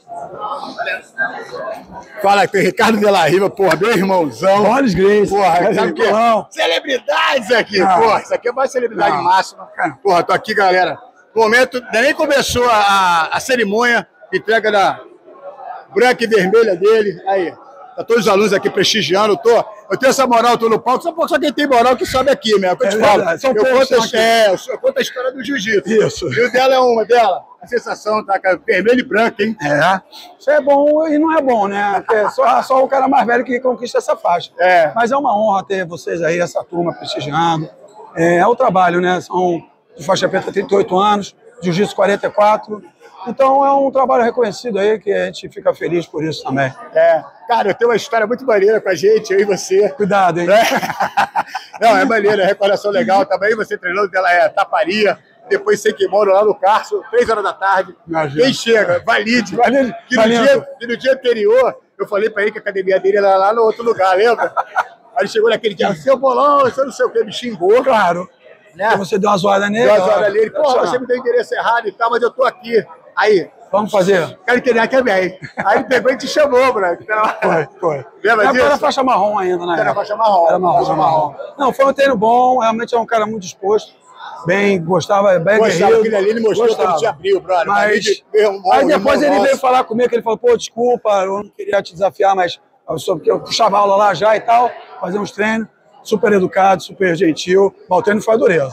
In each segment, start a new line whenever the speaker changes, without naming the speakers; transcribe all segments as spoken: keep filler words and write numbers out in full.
Fala aqui, Ricardo de la Riva, porra, meu irmãozão.
Boris Grace.
Porra, sabe o quê? Celebridades aqui,
ah,
porra. Isso aqui é mais celebridade
não.
máxima. Porra, tô aqui, galera. No momento, nem começou a, a cerimônia, entrega da branca e vermelha dele. Aí, tá todos os alunos aqui prestigiando. Tô, eu tenho essa moral, tô no palco. Só, só quem tem moral que sobe aqui mesmo. É o que eu te é falo. São eu, conto a, é, eu conto a história do jiu-jitsu.
Isso.
E o dela é uma, dela. A sensação, tá? Vermelho e branco, hein?
É. Isso é bom e não é bom, né? É só, só o cara mais velho que conquista essa faixa.
É.
Mas é uma honra ter vocês aí, essa turma prestigiando. É, é o trabalho, né? São de faixa preta trinta e oito anos, jiu-jitsu quarenta e quatro. Então é um trabalho reconhecido aí que a gente fica feliz por isso também.
É. Cara, eu tenho uma história muito maneira com a gente, eu e você.
Cuidado, hein?
É. Não, é maneiro, é recordação legal. Também você treinou dela é taparia. Depois sem kimono lá no Carso, três horas da tarde. Imagina. Quem chega? Valide.
Valide.
Que, no dia, que no dia anterior, eu falei pra ele que a academia dele era lá no outro lugar, lembra? Aí ele chegou naquele dia, seu bolão, você não sei o que, me xingou.
Claro. Né? Você deu uma zoada nele.
Deu uma zoada nele. Pô, você me deu o endereço errado e tal, mas eu tô aqui. Aí.
Vamos fazer?
Quero treinar também. Aí ele pegou e te chamou, bro.
Foi, foi.
Lembra disso?
Era faixa marrom ainda, né?
Era faixa marrom.
Era marrom,
faixa marrom.
Não, foi um treino bom, realmente é um cara muito disposto. Bem, gostava, bem
gostava,
guerreiro.
Aquele ali ele mostrou
gostava.
que ele te abriu, brother.
Mas,
de, irmão,
aí depois ele
nosso.
veio falar comigo, que ele falou, pô, desculpa, eu não queria te desafiar, mas eu, sou, eu puxava aula lá já e tal, fazer uns treinos, super educado, super gentil, mas o treino foi a dureza.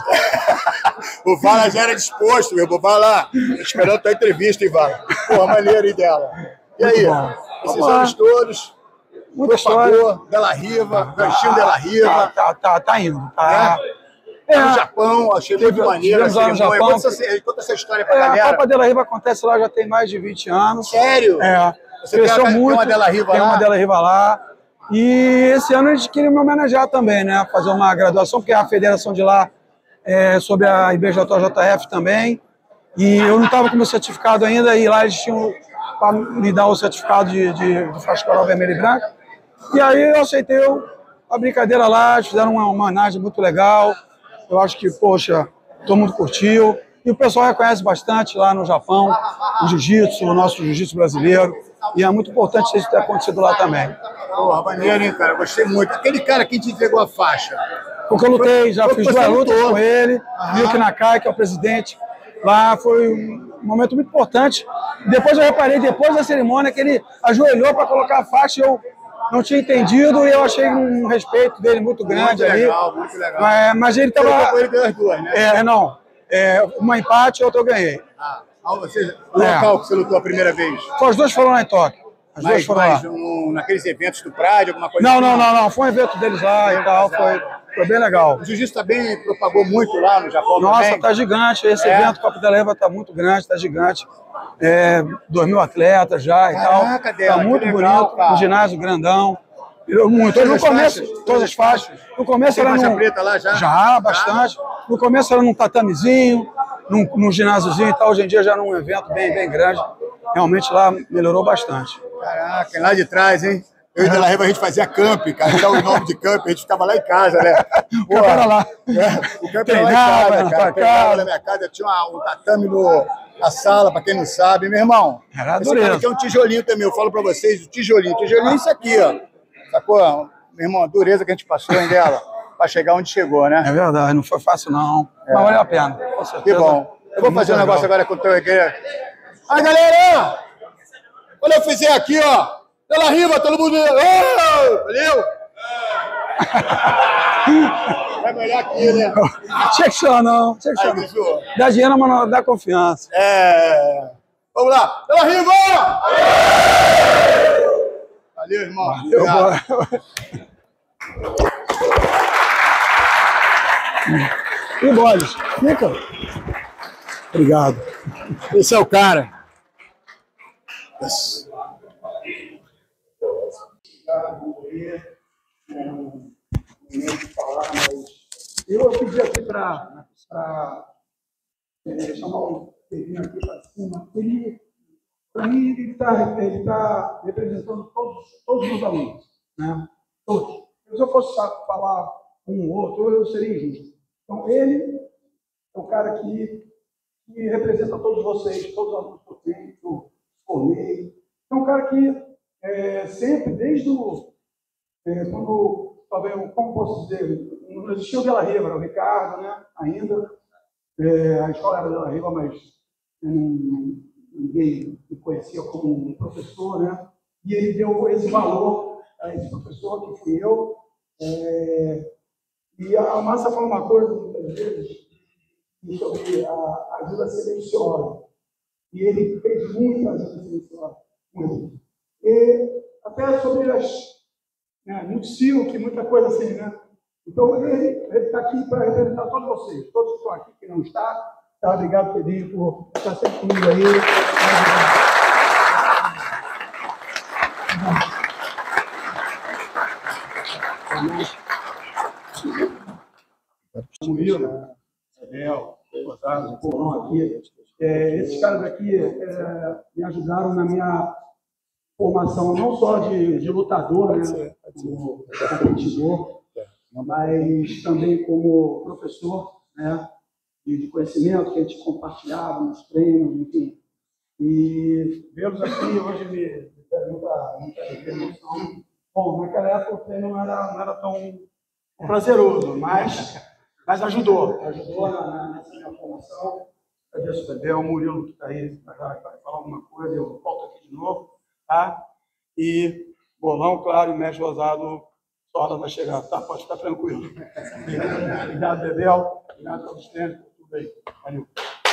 O Vala já era disposto, meu irmão, vai lá, esperando a tua entrevista, hein, Vala. Porra, maneiro, hein, dela. E aí, bom. Esses Vamos anos lá. todos,
muita história.
Della Riva, Ganchinho Della Riva.
Tá, tá, tá, tá indo, tá.
É. É. No Japão, achei muito maneiro.
Lá no Japão.
Conta essa, conta essa história pra
é,
galera.
A Copa Della Riva acontece lá já tem mais de vinte anos.
Sério?
É.
Você cresceu tem muito. Tem uma Della Riva
tem
lá?
Tem uma Della Riva lá. E esse ano a gente queria me homenagear também, né? Fazer uma graduação, porque a federação de lá é sobre a I B J J F também. E eu não estava com meu certificado ainda, e lá eles tinham para me dar o certificado de, de, de faixa coral vermelha e branca. E aí eu aceitei a brincadeira lá, eles fizeram uma homenagem muito legal. Eu acho que, poxa, todo mundo curtiu. E o pessoal reconhece bastante lá no Japão o jiu-jitsu, o nosso jiu-jitsu brasileiro. E é muito importante isso ter acontecido lá também.
Porra, maneiro, hein, cara? Gostei muito. Aquele cara que te entregou a faixa.
Porque eu lutei, já fiz duas lutas com ele. Ryuki Nakai, que é o presidente. Lá foi um momento muito importante. Depois eu reparei, depois da cerimônia, que ele ajoelhou para colocar a faixa e eu não tinha entendido, e eu achei um respeito dele muito grande
muito
ali.
Legal, muito legal.
Mas, mas ele estava.
Ele ganhou as duas, né?
É, não. É, uma empate e outra eu ganhei.
Ah, ou seja, o é. local que você lutou a primeira vez?
Foi, as duas foram lá em Tóquio. As
mas,
duas foram
mas
lá.
Um, naqueles eventos do Pride, alguma coisa
não,
assim?
Não, não, não. Foi um evento deles lá e tal. Foi, foi bem legal.
O jiu-jitsu também propagou muito lá no Japão.
Nossa,
também.
tá gigante. Esse é. evento Copa Della Riva tá muito grande, tá gigante. É, dois mil atletas já e
Caraca,
tal.
Dela,
tá muito
legal,
bonito.
cara.
Um ginásio grandão. Muito.
Todas
no começo,
faixas,
todas as faixas. No começo era
faixa
num,
preta lá já?
Já, bastante. No começo era num tatamezinho, num, num ginásiozinho e tal. Hoje em dia já num evento bem, bem grande. Realmente lá melhorou bastante.
Caraca, lá de trás, hein? Eu e Della Riva a gente fazia camp, cara. Dá o nome de camp, a gente ficava lá em casa, né?
O camp era lá.
É, o camp era lá em casa, cara. Treinava na minha casa, tinha uma, um tatame no, na sala, pra quem não sabe. Meu irmão,
era
esse cara aqui é um tijolinho também, eu falo pra vocês, o tijolinho. Tijolinho é isso aqui, ó. Sacou? Meu irmão, a dureza que a gente passou, hein, dela, pra chegar onde chegou, né?
É verdade, não foi fácil, não. É. Mas valeu a pena. Com certeza.
Que bom. Eu vou fazer um negócio agora com o teu igreja. Aí, galera! Quando eu fizer aqui, ó, Della Riva, todo mundo... Oh! Valeu! Vai melhor aqui, né?
Tinha que chamar, não. Tinha que chamar. Dá dinheiro, mas não dá confiança.
É... Vamos lá! Della Riva! Valeu, irmão.
Valeu, e Boris, fica. Obrigado.
Esse é o cara. Yes.
Eu pedi aqui para chamar o Pedrinho aqui para cima. Ele, para mim, ele está ele tá representando todos, todos os meus alunos, né? Todos. Se eu fosse falar um ou outro, eu seria injusto. Então, ele é o cara que, que representa todos vocês, todos os alunos que eu tenho, que eu formei, é um cara que é, sempre, desde o... É, quando, talvez, como posso dizer, não existia o Della Riva, era o Ricardo, né, ainda. É, a escola era Della Riva, mas não, ninguém me conhecia como um professor, né? E ele deu esse valor a esse professor, que fui eu. É, e a Massa falou uma coisa, muitas vezes, sobre a, a ajuda silenciosa. E ele fez muita ajuda silenciosa. Muito. E até sobre as... Né, muito silk, muita coisa assim, né? Então, ele está aqui para representar todos vocês, todos que estão aqui, que não estão. Tá? Obrigado, Pedrinho, por estar sempre comigo aí. Murilo, né? Abel, Otávio, Porrão aqui. É, esses caras aqui é, me ajudaram na minha formação, não só de, de lutador, né? Como competidor, mas também como professor, né? De, de conhecimento que a gente compartilhava nos treinos, enfim. E vê-los aqui hoje me, me dá muita, muita emoção. Bom, naquela época o treino não era, não era tão prazeroso, mas, mas ajudou. Ajudou na, na, nessa minha formação. Agradeço o Bebel, o Murilo que está aí, vai falar alguma coisa, eu volto aqui de novo. Tá? E Bolão, claro, e Mestre Rosado, sua hora vai chegar, tá? Pode ficar tranquilo. Obrigado, Bebel. Obrigado pelos treinos, por tudo aí. Valeu.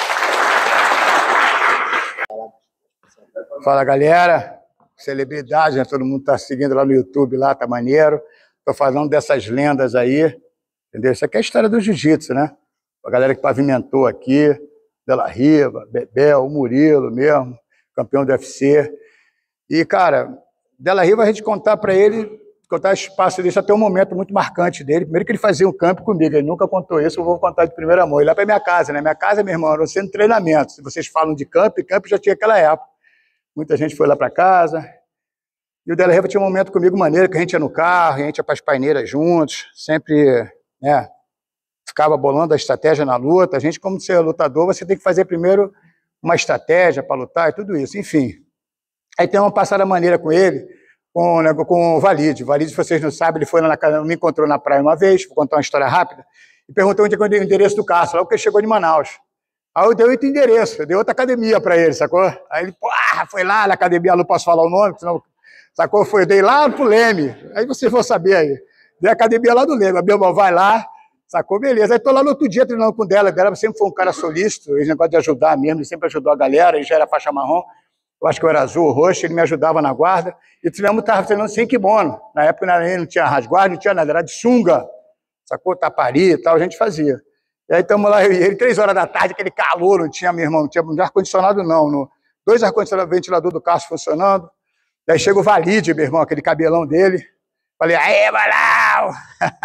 Fala, galera. Celebridade, né? Todo mundo está seguindo lá no YouTube, lá, tá maneiro. Tô falando dessas lendas aí, entendeu? Isso aqui é a história do jiu-jitsu, né? A galera que pavimentou aqui, Della Riva, Bebel, o Murilo mesmo, campeão do U F C. E, cara, Della Riva, a gente contar para ele, contar o espaço dele, até um momento muito marcante dele. Primeiro que ele fazia um campo comigo, ele nunca contou isso, eu vou contar de primeira mão. Ele lá para minha casa, né? Minha casa, meu irmão, era um centro de treinamento. Se vocês falam de campo, campo já tinha aquela época. Muita gente foi lá para casa. E o Della Riva tinha um momento comigo maneiro, que a gente ia no carro, a gente ia para as paineiras juntos, sempre, né, ficava bolando a estratégia na luta. A gente, como ser lutador, você tem que fazer primeiro uma estratégia para lutar e tudo isso, enfim. Aí tem uma passada maneira com ele, com, né, com o Valide. O Valide, se vocês não sabem, ele foi lá na casa, me encontrou na praia uma vez, vou contar uma história rápida, e perguntou onde é que eu dei o endereço do Cássio, logo que ele chegou de Manaus. Aí eu dei outro endereço, eu dei outra academia para ele, sacou? Aí ele, pô, foi lá na academia, não posso falar o nome, senão, sacou? Foi, eu dei lá pro Leme, aí vocês vão saber aí. Dei a academia lá do Leme, meu irmão, vai lá, sacou? Beleza. Aí tô lá no outro dia treinando com o Della, o Della sempre foi um cara solícito, esse negócio de ajudar mesmo, ele sempre ajudou a galera, ele já era faixa marrom, eu acho que eu era azul ou roxo, ele me ajudava na guarda, e treinamos, estava treinando sem kimono, na época não tinha rasguarda, não tinha nada, era de sunga, sacou? Tapari e tal, a gente fazia. E aí estamos lá, eu e ele, três horas da tarde, aquele calor, não tinha, meu irmão, não tinha ar-condicionado não, no, dois ar-condicionado, ventilador do carro funcionando, daí chega o Valide, meu irmão, aquele cabelão dele, falei, aê, Balau!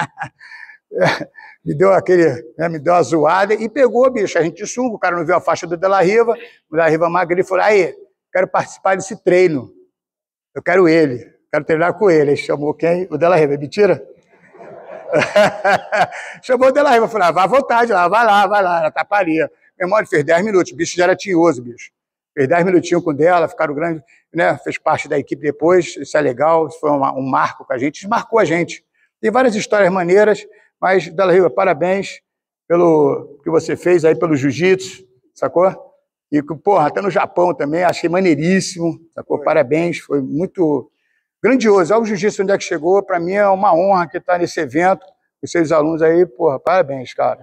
me deu aquele, né, me deu uma zoada e pegou, bicho, a gente de sunga, o cara não viu a faixa do Della Riva, o Della Riva magro, ele falou, aí, quero participar desse treino, eu quero ele, quero treinar com ele, aí chamou quem? O Della Riva, mentira? Chamou o Della Riva, falou, ah, vai à vontade lá, vai lá, vai lá, na taparia. Meu irmão, ele fez dez minutos, o bicho já era tinhoso, bicho. Fez dez minutinhos com o Della, ficaram grandes, né? Fez parte da equipe depois, isso é legal, isso foi uma, um marco com a gente, isso marcou a gente. Tem várias histórias maneiras, mas, Della Riva, parabéns pelo que você fez aí pelo jiu-jitsu, sacou? E, porra, até no Japão também, achei maneiríssimo, sacou? Parabéns, foi muito grandioso. Olha o jiu-jitsu onde é que chegou, para mim é uma honra que tá nesse evento, os seus alunos aí, porra, parabéns, cara.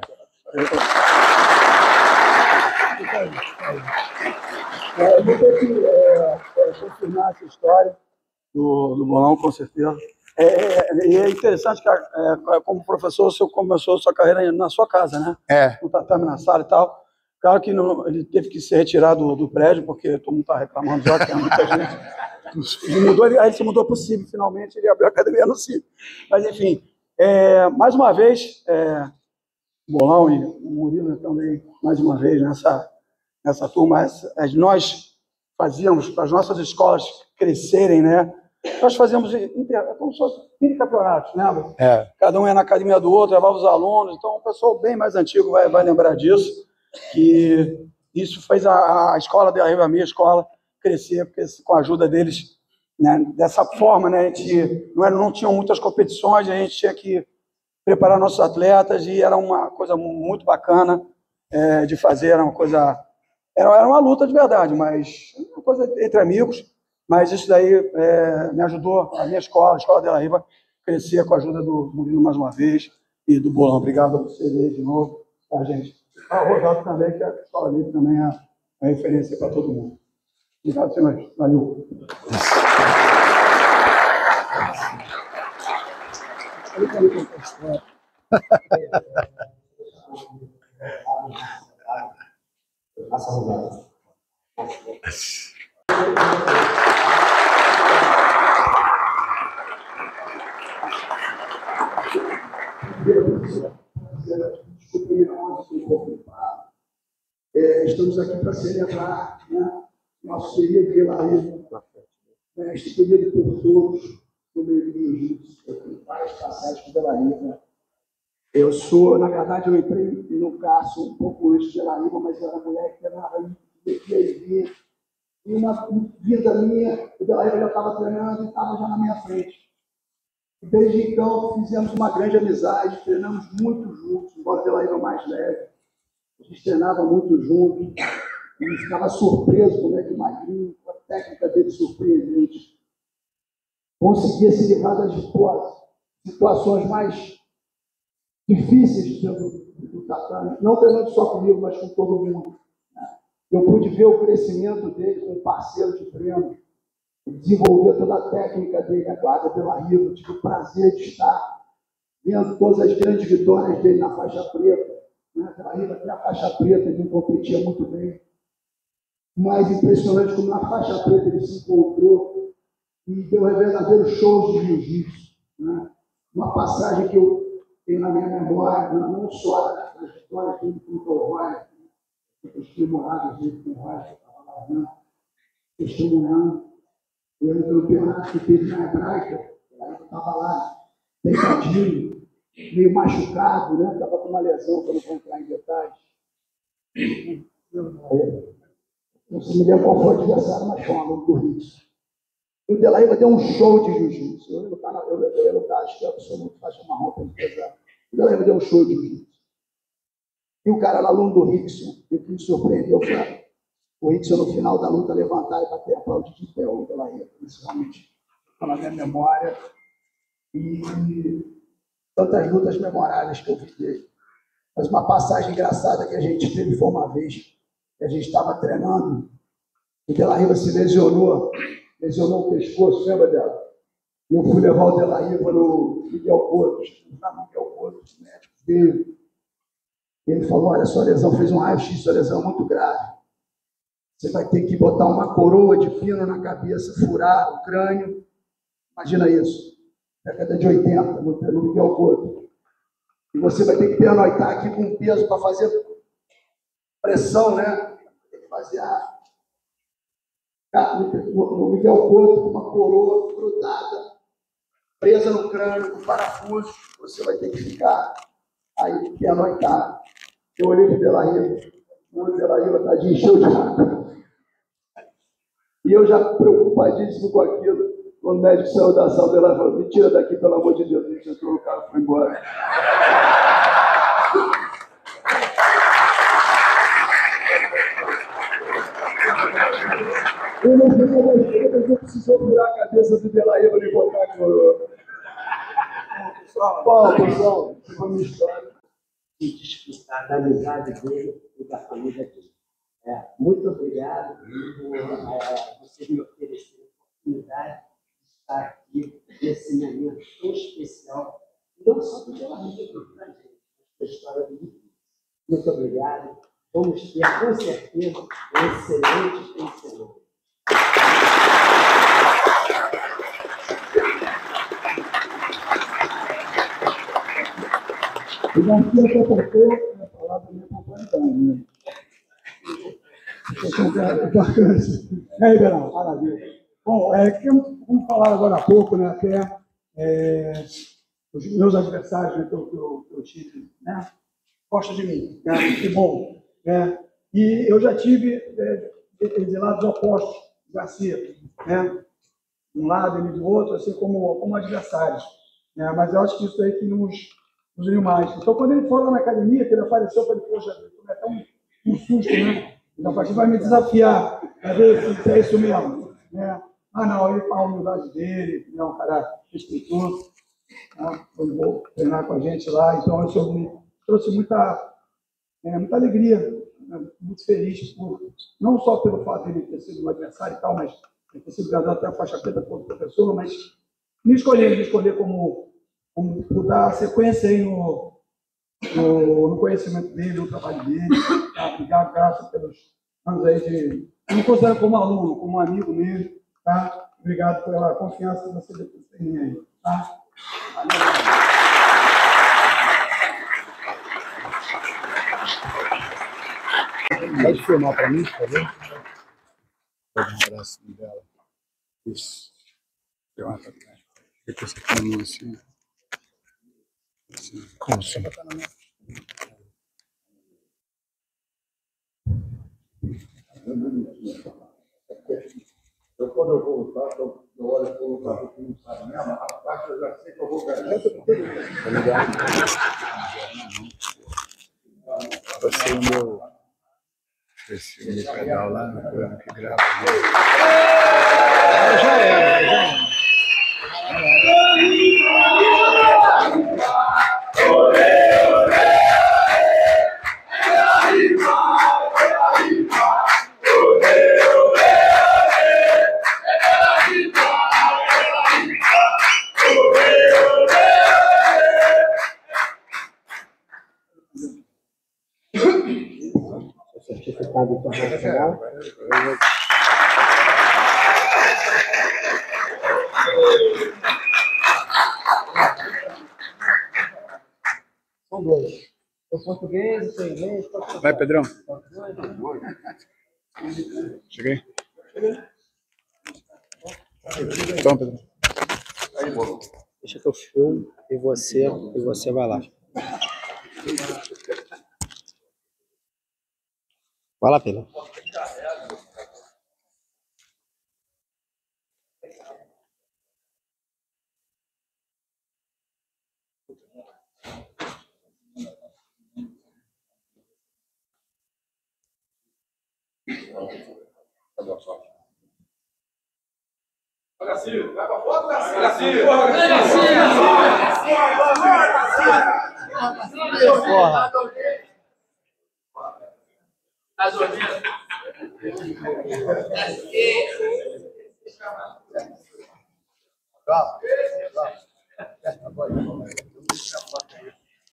É, eu vou ter que é, é, confirmar essa história do, do Bolão, com certeza. É, é, é interessante que, é, como professor, você começou a sua carreira na sua casa, né? É. No tatame, na sala e tal. Claro que não, ele teve que se retirar do, do prédio, porque todo mundo está reclamando já, que tem muita gente. Ele mudou, ele, aí ele se mudou para o C I B, finalmente, ele abriu a academia no C I B. Mas, enfim, é, mais uma vez, é, o Bolão e o Murilo também, mais uma vez, nessa, nessa turma, as, as, nós fazíamos, para as nossas escolas crescerem, né? Nós fazíamos inter, como se fosse intercampeonatos, lembra? É. Cada um ia na academia do outro, levava os alunos, então o pessoal bem mais antigo vai, vai lembrar disso, que isso fez a, a escola, a minha escola, crescer, porque com a ajuda deles, né, dessa forma, né, a gente não, era, não tinham muitas competições, a gente tinha que preparar nossos atletas e era uma coisa muito bacana é, de fazer, era uma coisa... Era, era uma luta de verdade, mas uma coisa entre amigos, mas isso daí é, me ajudou, a minha escola, a Escola de la Riva, crescer com a ajuda do Murilo mais uma vez e do Bolão. Obrigado a vocês aí de novo, tá, gente? Ah, o Rosaldo também, que a Escola dele também é a referência para todo mundo. Obrigado, senhores. Valeu. É, estamos aqui para celebrar, né, nosso querido de la Riva, mestre querido por todos, no meio do jiu-jitsu. Eu tenho várias passagens de la Riva. Eu sou, na verdade, eu entrei no caso um pouco antes de la Riva, mas eu era mulher que era de e uma vida minha, o de la Riva já estava treinando e estava já na minha frente. E desde então fizemos uma grande amizade, treinamos muito juntos, embora o de la Riva mais leve. A gente treinava muito junto e ficava surpreso como é que o Magrinho, com a técnica dele surpreendente, conseguia se livrar das situações mais difíceis do, do tatame, não treinando só comigo, mas com todo mundo. Eu pude ver o crescimento dele como parceiro de treino, desenvolver toda a técnica dele, a guarda de la Riva. Tive o prazer de estar vendo todas as grandes vitórias dele na faixa preta. Né? De la Riva até a faixa preta ele competia muito bem. Mais impressionante como na faixa preta ele se encontrou e deu verdadeiros shows de jiu-jitsu. Né? Uma passagem que eu tenho na minha memória, não só das trajetórias dele com o Roy, testemunhadas dele com o Roy, que estava lá, né? Testemunhando. Eu no campeonato que teve na Hebraica, eu estava lá, deitadinho, meio machucado, né? Estava com uma lesão, que eu não vou entrar em detalhes. Não se me lembro qual foi o adversário, mas foi um aluno do Ritz. E o de la Riva deu um show de jiu-jitsu. Eu ia lutar, eu, eu ia lutar, acho que é absoluto, faixa marrom, para pesado. O de la Riva deu um show de jiu-jitsu. E o cara, aluno do Rickson, o que me surpreendeu foi o Rickson, no final da luta, levantar e bater a aplaudir de pé o de la Riva. Isso realmente está na minha memória. E tantas lutas memoráveis que eu vi dele. Mas uma passagem engraçada que a gente teve foi uma vez que a gente estava treinando, o de la Riva se lesionou, lesionou o pescoço, lembra dela? E eu fui levar o de la Riva no Miguel Couto, no Miguel Couto, o médico veio. Ele falou, olha, sua lesão fez um raio-x, sua lesão é muito grave. Você vai ter que botar uma coroa de pino na cabeça, furar o crânio. Imagina isso, década de oitenta, no Miguel Couto. E você vai ter que pernoitar aqui com peso para fazer pressão, né? Tem que fazer a... no Miguel Couto, com uma coroa grudada, presa no crânio, com parafuso. Você vai ter que ficar aí, pernoitar. Eu olhei para o de la Riva, o de la Riva está de encheu de água. E eu já preocupadíssimo com aquilo, quando o médico saiu da sala, ela falou, me tira daqui, pelo amor de Deus. Ele entrou no carro e foi embora. Eu não fui uma das eu precisou furar a cabeça do de la Riva e botar a coroa. Bom, pessoal, ficou minha história.
E desfrutar da amizade dele e da família dele. É, muito obrigado por é, você me oferecer a oportunidade de estar aqui nesse momento tão especial, não só do de la Riva, mas da história do mundo. Muito obrigado. Vamos ter, com certeza, um excelente fim de semana.
O Garcia até tocou a palavra da minha pontualidade, né? É, Ribeirão, maravilha. Bom, é, como falaram agora há pouco, né, até é, os meus adversários, né, que eu, que eu, que eu tive, né, gostam de mim, né, que bom. Né, e eu já tive é, de, de lados opostos Garcia, né? De um lado, ele do outro, assim como, como adversários. Né? Mas eu acho que isso aí que nos, nos uniu mais. Então, quando ele foi lá na academia, que ele apareceu, eu falei, poxa, é até um, um susto, né? Então, a partir vai me desafiar a ver se é isso mesmo. Né? Ah, não, ele com a humildade dele, é um cara respeitoso, né? Foi bom treinar com a gente lá, então isso me trouxe muita, é, muita alegria, né? Muito feliz, por, não só pelo fato de ele ter sido um adversário e tal, mas ter sido graduado até a faixa preta como professor, mas me escolher, me escolher como, como por dar sequência aí no, no, no conhecimento dele, no trabalho dele. Tá? Obrigado, graças pelos anos aí de... Eu me considero como aluno, como um amigo mesmo. Tá? Obrigado pela confiança que você depositou em mim aí. Tá?
Pode filmar para mim, por favor? Pode um abraço dela. Isso. Levanta pra trás. Depois você põe a mão assim. Assim. Como assim? Eu, quando eu vou lutar, eu olho para o lutador que não sabe mesmo, a parte eu já sei que eu vou ganhar. Tá ligado? Passei o meu. Esse meu pedal lá no programa que grava. Já era, já era.
Certificado internacional. São dois. O português, o inglês.
Vai, Pedrão. Cheguei. Então, Pedrão.
Deixa que eu filmo e você, e você vai lá. Vai lá, Pedro.
Garcia, vai pra foto, Garcia! Garcia! Garcia!
Porra!
Calma.